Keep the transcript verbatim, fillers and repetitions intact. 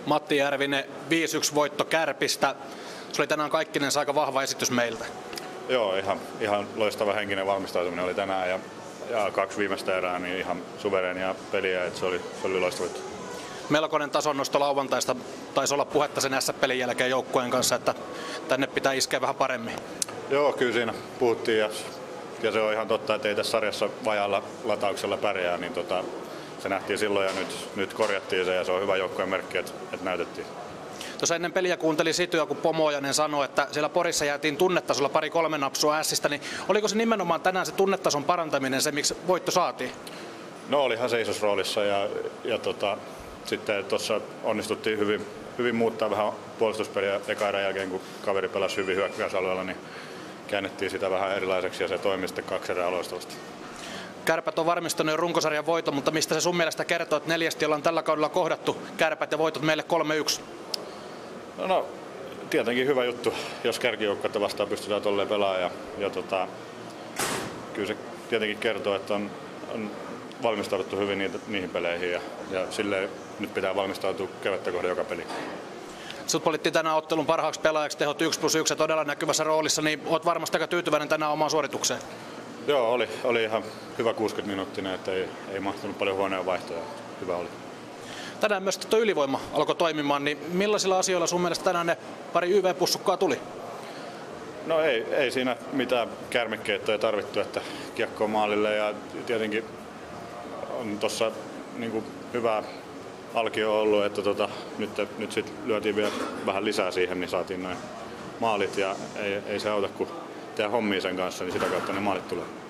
Matti Järvinen, viisi yksi voitto Kärpistä. Se oli tänään kaikkinensa aika vahva esitys meiltä. Joo, ihan, ihan loistava henkinen valmistautuminen oli tänään ja, ja kaksi viimeistä erää niin ihan suvereenia peliä, että se oli, se oli loistava. Melkoinen tasonnosto lauantaista taisi olla puhetta sen S-pelin jälkeen joukkueen kanssa, että tänne pitää iskeä vähän paremmin. Joo, kyllä siinä puhuttiin ja, ja se on ihan totta, että ei tässä sarjassa vajaalla latauksella pärjää, niin tota, se nähtiin silloin ja nyt, nyt korjattiin se ja se on hyvä joukkueen merkki, että, että näytettiin. Tuossa ennen peliä kuuntelin Sityä, kun Pomojanen sanoi, että siellä Porissa jäätiin tunnetasolla pari-kolme napsua Ässistä, niin oliko se nimenomaan tänään se tunnetason parantaminen se, miksi voitto saatiin? No olihan se isossa roolissa ja, ja tota, sitten tuossa onnistuttiin hyvin, hyvin muuttaa vähän puolustuspeliä eka erän jälkeen, kun kaveri pelasi hyvin hyökkäysalueella, niin käännettiin sitä vähän erilaiseksi ja se toimi sitten kaksi erää loistavasti. Kärpät on varmistanut jo runkosarjan voiton, mutta mistä se sun mielestä kertoo, että neljästi ollaan tällä kaudella kohdattu Kärpät ja voitot meille kolme yksi? No, no tietenkin hyvä juttu, jos kärkijoukkuetta vastaan pystytään tolleen pelaamaan ja, ja tota, kyllä se tietenkin kertoo, että on, on valmistauduttu hyvin niitä, niihin peleihin ja, ja silleen nyt pitää valmistautua kevättä kohden joka peli. Sut valittiin tänään ottelun parhaaksi pelaajaksi, tehot yksi plus yksi ja todella näkyvässä roolissa, niin oot varmasti aika tyytyväinen tänään omaan suoritukseen. Joo, oli, oli ihan hyvä kuusikymmentä minuuttinen, että ei, ei mahtunut paljon huoneen vaihtoja. Hyvä oli. Tänään myös tuo ylivoima alkoi toimimaan, niin millaisilla asioilla sun mielestä tänään ne pari Y V-pussukkaa tuli? No ei, ei siinä mitään kärmikkeittoja tarvittu, että kiekko maalille ja tietenkin on tuossa niin hyvää alkio ollut, että tota, nyt, nyt sit lyötiin vielä vähän lisää siihen, niin saatiin noin maalit ja ei, ei se auta kun tehdä hommia sen kanssa, niin sitä kautta ne maalit tulee.